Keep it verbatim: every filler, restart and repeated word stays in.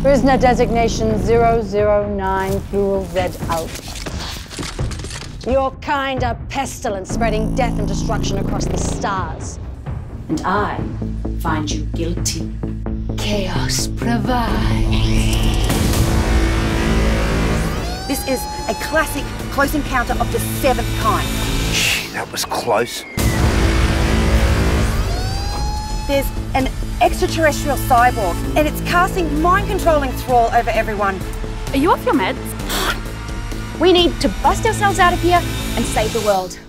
Prisoner designation zero zero nine Plural Z Alpha. Your kind are pestilence, spreading death and destruction across the stars. And I find you guilty. Chaos provides. This is a classic close encounter of the seventh kind. That was close. There's an extraterrestrial cyborg, and it's casting mind-controlling thrall over everyone. Are you off your meds? We need to bust ourselves out of here and save the world.